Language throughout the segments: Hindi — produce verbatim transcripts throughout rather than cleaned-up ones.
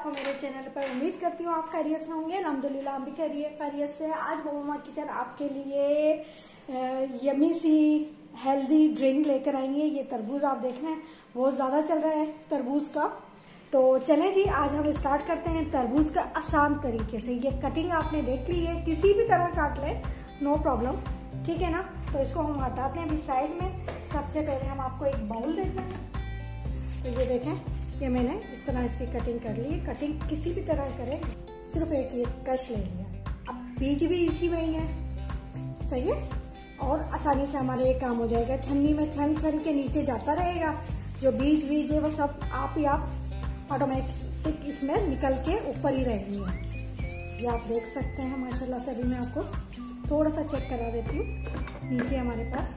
आपको मेरे चैनल पर। उम्मीद करती हूँ आप खैरियत से होंगे। अल्हम्दुलिल्लाह हम भी खैरियत खैरियत से। आज मम्मा किचन आपके लिए यमी सी हेल्दी ड्रिंक लेकर आएंगे। ये तरबूज आप देख रहे हैं बहुत ज़्यादा चल रहा है तरबूज का। तो चलें जी, आज हम स्टार्ट करते हैं तरबूज का आसान तरीके से। ये कटिंग आपने देख ली है, किसी भी तरह काट लें, नो प्रॉब्लम, ठीक है ना। तो इसको हम हटाते हैं अभी साइड में। सबसे पहले हम आपको एक बाउल देते हैं। तो ये देखें, ये मैंने इस तरह इसकी कटिंग कर ली है। कटिंग किसी भी तरह करें, सिर्फ एक ये कश ले लिया। अब बीज भी इसी में ही है, सही है, और आसानी से हमारे ये काम हो जाएगा। छन्नी में छन छन के नीचे जाता रहेगा, जो बीज बीज है वो सब आप ही आप ऑटोमेटिक इसमें निकल के ऊपर ही रहेंगे। ये आप देख सकते हैं माशाल्लाह से। अभी मैं आपको थोड़ा सा चेक करा देती हूँ। नीचे हमारे पास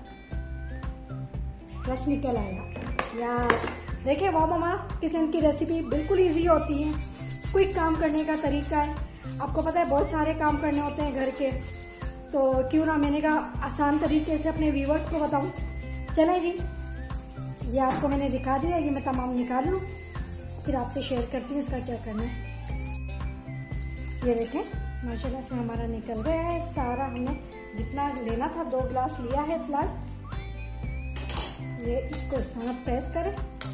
रस निकल आएगा। यस, देखिए वाह मम्मा किचन की रेसिपी बिल्कुल इजी होती है। क्विक काम करने का तरीका है। आपको पता है बहुत सारे काम करने होते हैं घर के, तो क्यों ना मैंने कहा आसान तरीके से अपने व्यूवर्स को बताऊं। चलें जी, ये आपको मैंने दिखा दिया। ये मैं तमाम निकाल लूँ, फिर आपसे शेयर करती हूँ इसका क्या करना है। ये देखें माशाल्लाह से हमारा निकल गया है सारा। हमने जितना लेना था दो गिलास लिया है फिलहाल। ये इसको इस तरह प्रेस करें,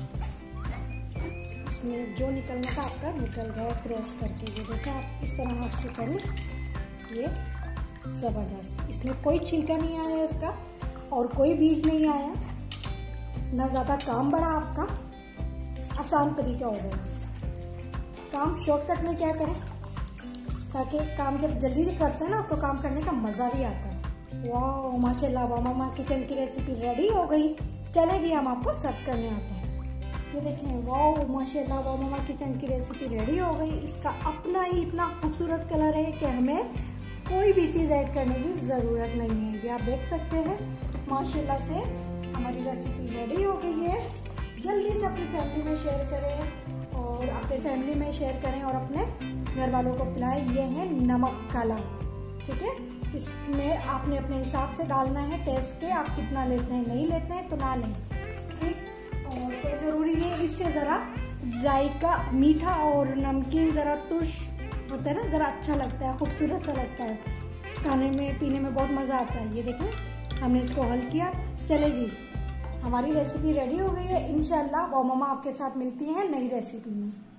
इसमें जो निकलना था आपका निकल गया प्रेस करके। ये देखें आप इस तरह हाथ से करें, ये ज़बरदस्त। इसमें कोई छिलका नहीं आया इसका और कोई बीज नहीं आया, ना ज़्यादा काम बढ़ा आपका। आसान तरीका हो गया काम। शॉर्टकट में क्या करें ताकि काम जब जल्दी से करते हैं ना तो काम करने का मज़ा भी आता है। वाह माशाल्लाह, वाह मम्मा किचन की रेसिपी रेडी हो गई। चले जी, हम आपको सर्व करने आते हैं। ये देखें, वाह माशाल्लाह, वाह मम्मा किचन की रेसिपी रेडी हो गई। इसका अपना ही इतना खूबसूरत कलर है कि हमें कोई भी चीज़ ऐड करने की ज़रूरत नहीं है। ये आप देख सकते हैं माशाल्लाह से हमारी रेसिपी रेडी हो गई है। जल्दी से अपनी फैमिली में शेयर करें और अपने फैमिली में शेयर करें और अपने घर वालों को पिलाएं। ये है नमक काला, ठीक है। इसमें आपने अपने हिसाब से डालना है, टेस्ट के। आप कितना लेते हैं, नहीं लेते हैं तो ना लें, ठीक। और तो ज़रूरी है इससे ज़रा जायका मीठा और नमकीन ज़रा तुर्श होता है ना, ज़रा अच्छा लगता है, खूबसूरत सा लगता है खाने में, पीने में बहुत मज़ा आता है। ये देखें हमने इसको हल किया। चले जी, हमारी रेसिपी रेडी हो गई है। इंशाल्लाह वो मम्मा आपके साथ मिलती हैं नई रेसिपी में।